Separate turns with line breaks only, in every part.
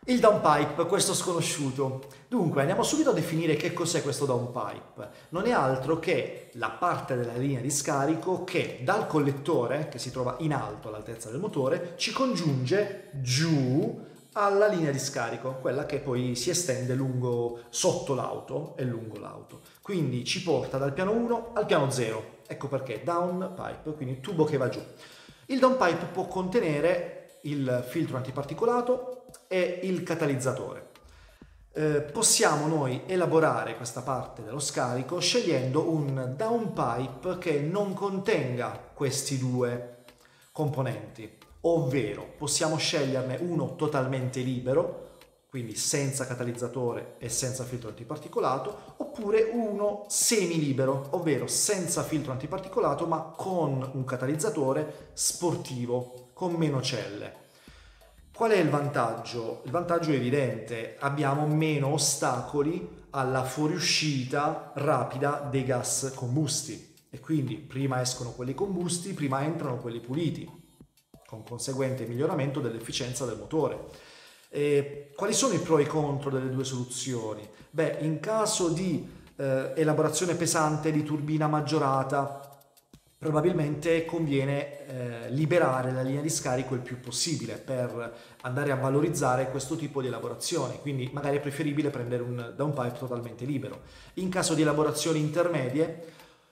Il downpipe, questo sconosciuto. Dunque, andiamo subito a definire che cos'è questo downpipe. Non è altro che la parte della linea di scarico che dal collettore, che si trova in alto all'altezza del motore, ci congiunge giù alla linea di scarico, quella che poi si estende lungo sotto l'auto e lungo l'auto. Quindi ci porta dal piano 1 al piano 0. Ecco perché downpipe, quindi tubo che va giù. Il downpipe può contenere il filtro antiparticolato e il catalizzatore. Possiamo noi elaborare questa parte dello scarico scegliendo un downpipe che non contenga questi due componenti, ovvero possiamo sceglierne uno totalmente libero, quindi senza catalizzatore e senza filtro antiparticolato, oppure uno semi-libero, ovvero senza filtro antiparticolato ma con un catalizzatore sportivo, con meno celle. Qual è il vantaggio? Il vantaggio è evidente, abbiamo meno ostacoli alla fuoriuscita rapida dei gas combusti e quindi prima escono quelli combusti, prima entrano quelli puliti, con conseguente miglioramento dell'efficienza del motore. Quali sono i pro e i contro delle due soluzioni? Beh, in caso di elaborazione pesante di turbina maggiorata, probabilmente conviene liberare la linea di scarico il più possibile per andare a valorizzare questo tipo di elaborazione, quindi magari è preferibile prendere un downpipe totalmente libero. In caso di elaborazioni intermedie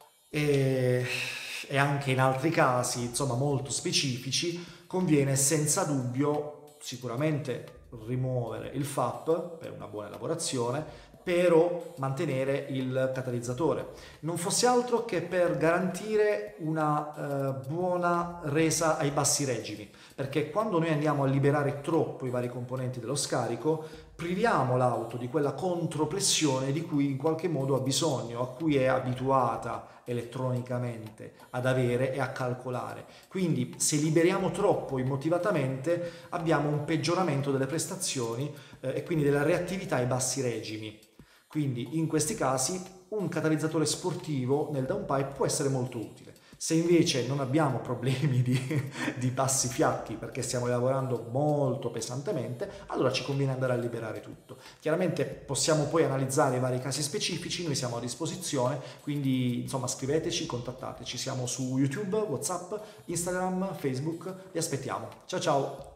e anche in altri casi, insomma molto specifici, conviene senza dubbio sicuramente rimuovere il FAP per una buona elaborazione, però mantenere il catalizzatore. Non fosse altro che per garantire una buona resa ai bassi regimi, perché quando noi andiamo a liberare troppo i vari componenti dello scarico, priviamo l'auto di quella contropressione di cui in qualche modo ha bisogno, a cui è abituata elettronicamente ad avere e a calcolare. Quindi se liberiamo troppo immotivatamente abbiamo un peggioramento delle prestazioni e quindi della reattività ai bassi regimi. Quindi in questi casi un catalizzatore sportivo nel downpipe può essere molto utile. Se invece non abbiamo problemi di bassi fiacchi perché stiamo lavorando molto pesantemente, allora ci conviene andare a liberare tutto. Chiaramente possiamo poi analizzare i vari casi specifici, noi siamo a disposizione, quindi insomma scriveteci, contattateci, siamo su YouTube, WhatsApp, Instagram, Facebook, vi aspettiamo. Ciao ciao!